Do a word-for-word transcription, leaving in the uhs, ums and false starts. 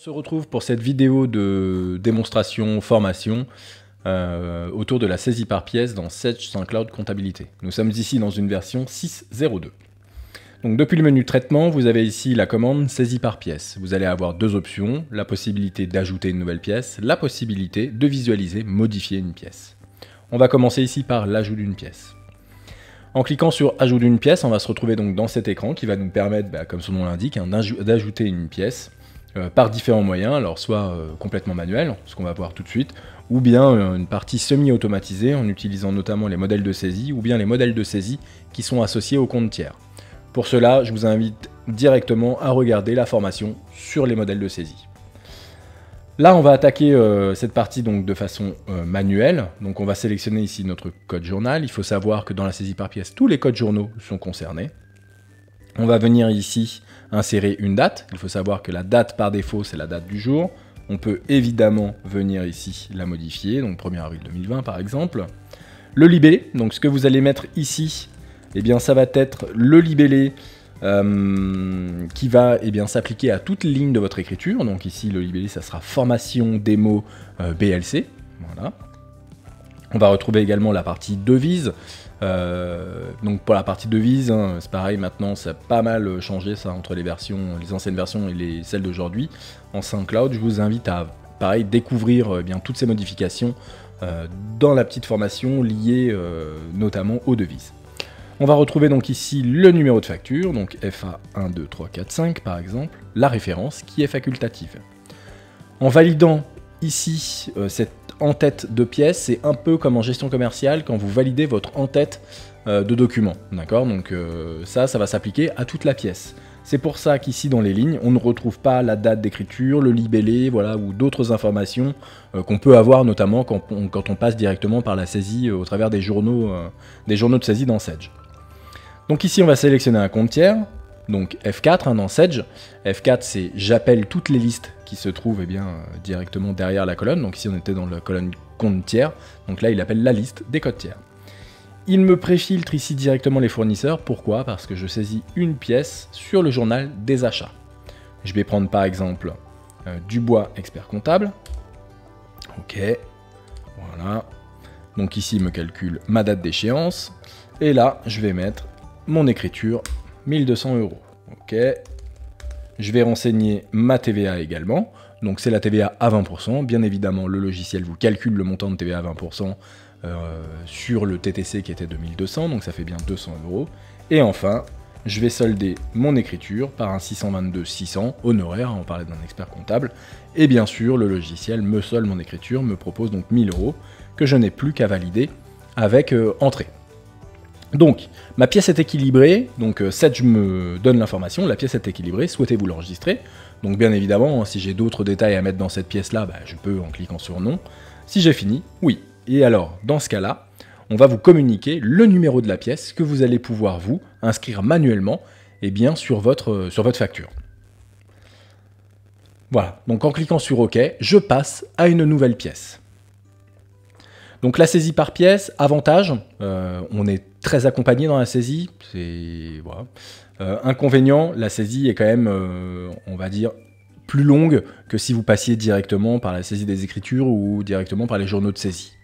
On se retrouve pour cette vidéo de démonstration, formation euh, autour de la saisie par pièce dans Sage SyncCloud Comptabilité. Nous sommes ici dans une version six point zéro deux. Donc depuis le menu traitement, vous avez ici la commande saisie par pièce. Vous allez avoir deux options, la possibilité d'ajouter une nouvelle pièce, la possibilité de visualiser, modifier une pièce. On va commencer ici par l'ajout d'une pièce. En cliquant sur ajout d'une pièce, on va se retrouver donc dans cet écran qui va nous permettre, bah, comme son nom l'indique, hein, d'ajouter une pièce. Euh, par différents moyens, alors soit euh, complètement manuel, ce qu'on va voir tout de suite, ou bien euh, une partie semi-automatisée en utilisant notamment les modèles de saisie, ou bien les modèles de saisie qui sont associés au compte tiers. Pour cela, je vous invite directement à regarder la formation sur les modèles de saisie. Là, on va attaquer euh, cette partie donc, de façon euh, manuelle. Donc on va sélectionner ici notre code journal. Il faut savoir que dans la saisie par pièce, tous les codes journaux sont concernés. On va venir ici insérer une date. Il faut savoir que la date par défaut, c'est la date du jour. On peut évidemment venir ici la modifier, donc premier avril deux mille vingt par exemple. Le libellé, donc ce que vous allez mettre ici, eh bien, ça va être le libellé euh, qui va eh bien, s'appliquer à toutes les lignes de votre écriture. Donc ici, le libellé, ça sera formation, démo, euh, B L C. Voilà. On va retrouver également la partie devise. Euh, donc pour la partie devise, hein, c'est pareil, maintenant ça a pas mal changé ça entre les versions, les anciennes versions et les, celles d'aujourd'hui. En SyncCloud, je vous invite à pareil découvrir eh bien, toutes ces modifications euh, dans la petite formation liée euh, notamment aux devises. On va retrouver donc ici le numéro de facture, donc F A un, deux, trois, quatre, cinq par exemple, la référence qui est facultative. En validant ici euh, cette en-tête de pièces, c'est un peu comme en gestion commerciale quand vous validez votre en-tête euh, de documents, d'accord? Donc euh, ça, ça va s'appliquer à toute la pièce. C'est pour ça qu'ici dans les lignes, on ne retrouve pas la date d'écriture, le libellé, voilà, ou d'autres informations euh, qu'on peut avoir notamment quand on, quand on passe directement par la saisie euh, au travers des journaux, euh, des journaux de saisie dans Sage. Donc ici, on va sélectionner un compte tiers. Donc F quatre hein, dans Sage. F quatre, c'est j'appelle toutes les listes qui se trouvent eh bien, euh, directement derrière la colonne. Donc ici, on était dans la colonne compte tiers. Donc là, il appelle la liste des codes tiers. Il me préfiltre ici directement les fournisseurs. Pourquoi? Parce que je saisis une pièce sur le journal des achats. Je vais prendre par exemple euh, Dubois expert comptable. Ok, voilà. Donc ici, il me calcule ma date d'échéance. Et là, je vais mettre mon écriture mille deux cents euros. Ok. Je vais renseigner ma T V A également. Donc c'est la T V A à vingt pour cent. Bien évidemment, le logiciel vous calcule le montant de T V A à vingt pour cent euh, sur le T T C qui était de mille deux cents. Donc ça fait bien deux cents euros. Et enfin, je vais solder mon écriture par un six cent vingt-deux six cents honoraire. On parlait d'un expert comptable. Et bien sûr, le logiciel me solde mon écriture, me propose donc mille euros que je n'ai plus qu'à valider avec euh, entrée. Donc, ma pièce est équilibrée, donc euh, Sage me donne l'information, la pièce est équilibrée, souhaitez-vous l'enregistrer? Donc bien évidemment, si j'ai d'autres détails à mettre dans cette pièce-là, bah, je peux en cliquant sur non. Si j'ai fini, oui. Et alors, dans ce cas-là, on va vous communiquer le numéro de la pièce que vous allez pouvoir, vous, inscrire manuellement eh bien, sur, votre, euh, sur votre facture. Voilà, donc en cliquant sur OK, je passe à une nouvelle pièce. Donc la saisie par pièce, avantage, euh, on est très accompagné dans la saisie, c'est voilà. Euh, inconvénient, la saisie est quand même, euh, on va dire, plus longue que si vous passiez directement par la saisie des écritures ou directement par les journaux de saisie.